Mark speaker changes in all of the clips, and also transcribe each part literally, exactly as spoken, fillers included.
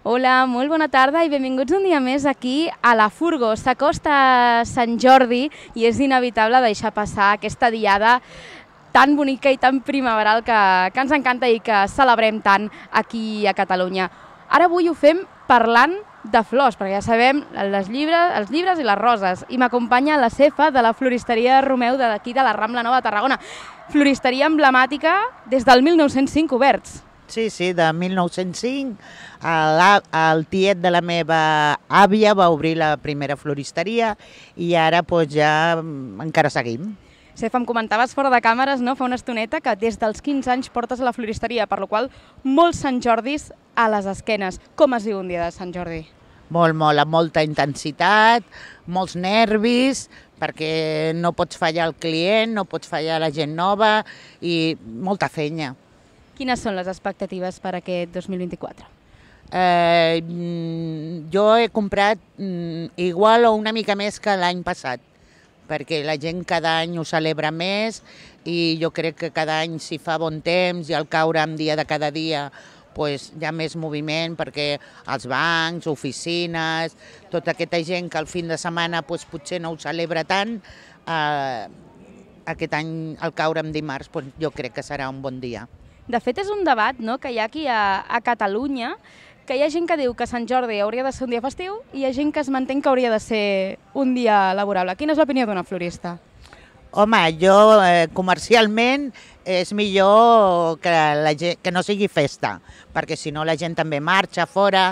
Speaker 1: Hola, molt bona tarda i benvinguts un dia més aquí a la Furgo. S'acosta Sant Jordi i és inevitable deixar passar aquesta diada tan bonica i tan primaveral que, que ens encanta i que celebrem tant aquí a Catalunya. Ara avui ho fem parlant de flors, perquè ja sabem les llibres, els llibres i les roses. I m'acompanya la Cefa de la floristeria Romeu d'aquí de la Rambla Nova de Tarragona. Floristeria emblemàtica des del mil nou-cents cinc oberts.
Speaker 2: Sí, sí, de mil nou-cents cinc. El, el tiet de la meva àvia va obrir la primera floristeria i ara doncs, ja encara seguim.
Speaker 1: Cefa, em comentaves fora de càmeres, no? Fa una estoneta que des dels quinze anys portes a la floristeria, per la qual molts Sant Jordis a les esquenes. Com es viu un dia de Sant Jordi?
Speaker 2: Molt, molt, amb molta intensitat, molts nervis, perquè no pots fallar el client, no pots fallar la gent nova i molta feina.
Speaker 1: Quines són les expectatives per aquest dos mil vint-i-quatre?
Speaker 2: Eh, jo he comprat igual o una mica més que l'any passat, perquè la gent cada any ho celebra més i jo crec que cada any si fa bon temps i al caure en dia de cada dia pues, hi ha més moviment perquè els bancs, oficines, tota aquesta gent que al fin de setmana pues, potser no ho celebra tant, eh, aquest any al caure en dimarts pues, jo crec que serà un bon dia.
Speaker 1: De fet, és un debat no, que hi ha aquí a, a Catalunya, que hi ha gent que diu que Sant Jordi hauria de ser un dia festiu i hi ha gent que es mantén que hauria de ser un dia laborable. Quina és l'opinió d'una florista?
Speaker 2: Home, jo eh, comercialment és millor que, la gent, que no sigui festa, perquè si no la gent també marxa fora,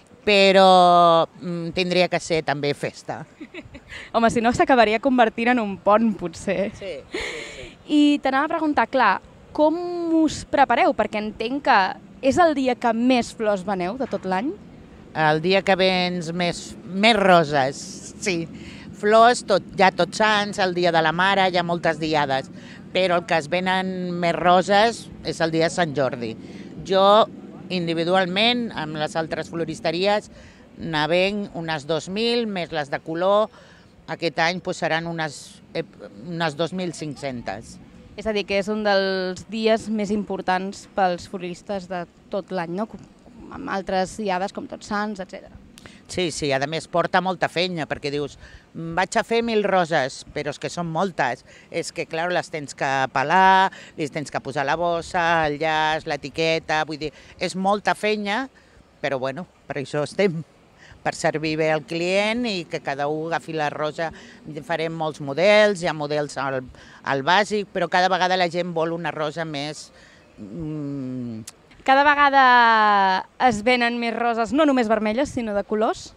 Speaker 2: però mm, tindria que ser també festa.
Speaker 1: Home, si no s'acabaria convertint en un pont, potser.
Speaker 2: Sí, sí, sí.
Speaker 1: I t'anava a preguntar, clar, com us prepareu? Perquè entenc que és el dia que més flors veneu de tot l'any?
Speaker 2: El dia que vens més, més roses, sí. Flors, tot, ja tots sants, el dia de la mare, hi ha moltes diades, però el que es venen més roses és el dia de Sant Jordi. Jo, individualment, amb les altres floristeries, ne venc unes dos mil, més les de color, aquest any pues, seran unes, unes dos mil cinc-centes.
Speaker 1: És a dir, que és un dels dies més importants pels floristes de tot l'any, no? Amb altres diades com Tots Sants, etcètera.
Speaker 2: Sí, sí, a més porta molta feina, perquè dius, vaig a fer mil roses, però és que són moltes. És que, clar, les tens que pelar, les tens que posar la bossa, el llaç, l'etiqueta, vull dir, és molta feina, però bueno, per això estem, per servir bé al client i que cada un agafi la rosa. Farem molts models, hi ha models al, al bàsic, però cada vegada la gent vol una rosa més... Mm...
Speaker 1: Cada vegada es venen més roses, no només vermelles, sinó de colors?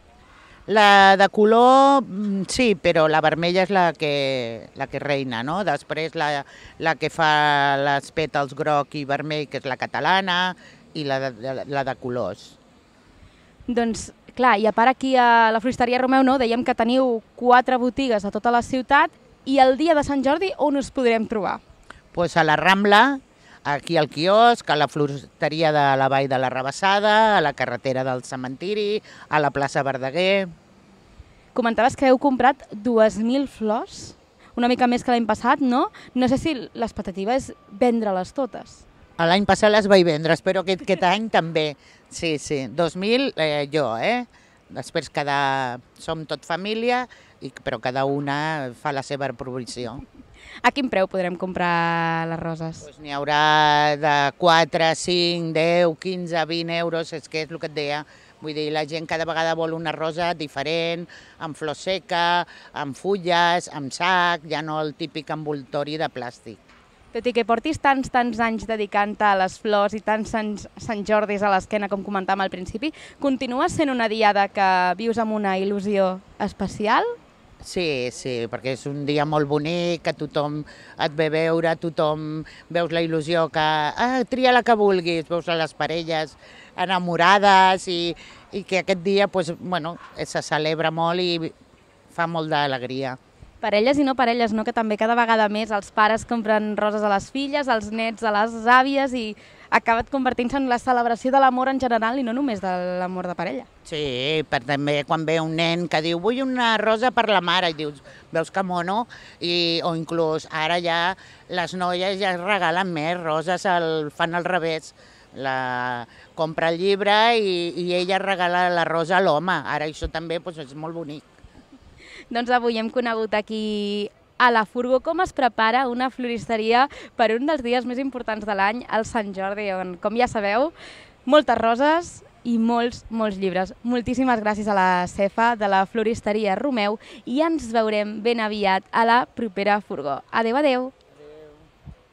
Speaker 2: La de color, sí, però la vermella és la que, la que reina, no? Després la, la que fa les pètals groc i vermell, que és la catalana, i la de, la de colors.
Speaker 1: Doncs, clar, i a part aquí a la floristeria Romeu, no, dèiem que teniu quatre botigues a tota la ciutat i el dia de Sant Jordi on us podrem trobar?
Speaker 2: Pues a la Rambla, aquí al quiosc, a la floristeria de la Vall de la Rabassada, a la carretera del cementiri, a la plaça Verdaguer.
Speaker 1: Comentaves que heu comprat dues mil flors, una mica més que l'any passat, no? No sé si l'expectativa és vendre-les totes.
Speaker 2: L'any passat les vaig vendre, espero que aquest any també. Sí, sí, dos mil eh, jo, eh? Després cada... som tot família, i, però cada una fa la seva provisió.
Speaker 1: A quin preu podrem comprar les roses?
Speaker 2: Pues n'hi haurà de quatre, cinc, deu, quinze, vint euros, és que és el que et deia. Vull dir, la gent cada vegada vol una rosa diferent, amb flor seca, amb fulles, amb sac, ja no el típic envoltori de plàstic.
Speaker 1: Tot i que portis tants, tants anys dedicant-te a les flors i tants Sant, Sant Jordis a l'esquena, com comentàvem al principi, continua sent una diada que vius amb una il·lusió especial?
Speaker 2: Sí, sí, perquè és un dia molt bonic, que tothom et ve veure, tothom veus la il·lusió que ah, tria la que vulguis, veus les parelles enamorades i, i que aquest dia pues, bueno, se celebra molt i fa molt d'alegria.
Speaker 1: Parelles i no parelles, no? Que també cada vegada més els pares compren roses a les filles, els nets a les àvies i acaba convertint-se en la celebració de l'amor en general i no només de l'amor de parella.
Speaker 2: Sí, per també quan ve un nen que diu vull una rosa per la mare i dius, veus que mono, i, o inclús ara ja les noies ja es regalen més roses, el, fan al revés, la compra el llibre i, i ella regala la rosa a l'home. Ara això també doncs, és molt bonic.
Speaker 1: Doncs avui hem conegut aquí a la Furgó com es prepara una floristeria per un dels dies més importants de l'any, el Sant Jordi, on, com ja sabeu, moltes roses i molts, molts llibres. Moltíssimes gràcies a la Cefa de la floristeria Romeu i ens veurem ben aviat a la propera Furgó. Adéu, adéu!